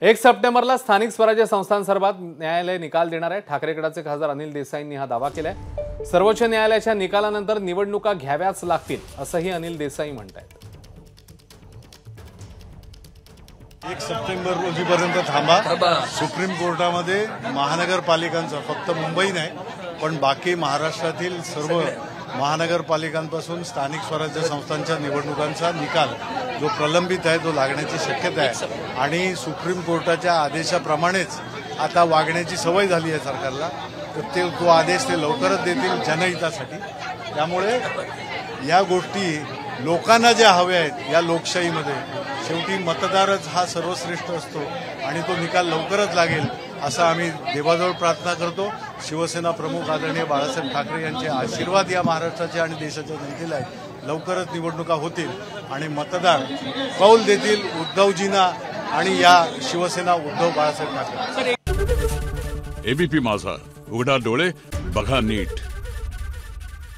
1 सप्टेंबरला स्थानिक स्वराज्य संस्थांसंदर्भात न्यायालय निकाल देणार आहे। ठाकरे गटाचे खासदार अनिल देसाईंनी हा दावा केलाय। सर्वोच्च न्यायालयाच्या निकालानंतर निवडणुका घ्याव्याच लागतील असंही अनिल देसाई म्हणतात। 1 सप्टेंबर रोजीपर्यंत थांबा। सुप्रीम कोर्टामध्ये महानगरपालिकांचा, फक्त मुंबई नाही पण बाकी महाराष्ट्रातील सर्व महानगरपालिकांपासून स्थानिक स्वराज्य संस्थांच्या निवडणुकांचा निकाल जो प्रलंबित आहे तो लागण्याची शक्यता आहे आणि सुप्रीम कोर्टाच्या आदेशाप्रमाणेच आता वागण्याची सवय झाली आहे सरकारला। तर तो आदेश ते लवकरच देतील जनहितासाठी। त्यामुळे या गोष्टी लोकांना ज्या हव्या आहेत या लोकशाहीमध्ये शेवटी मतदारच हा सर्वश्रेष्ठ असतो आणि तो निकाल लवकरच लागेल असं आम्ही देवाजवळ प्रार्थना करतो। शिवसेना प्रमुख आदरणीय बाळासाहेब ठाकरे यांचे आशीर्वाद या महाराष्ट्राचे आणि देशाच्या जनतेला आहेत। लवकरच निवडणुका होतील आणि मतदार कौल देतील उद्धवजींना आणि या शिवसेना उद्धव बाळासाहेब ठाकरे। एबीपी माझा, उघडा डोळे बघा नीट।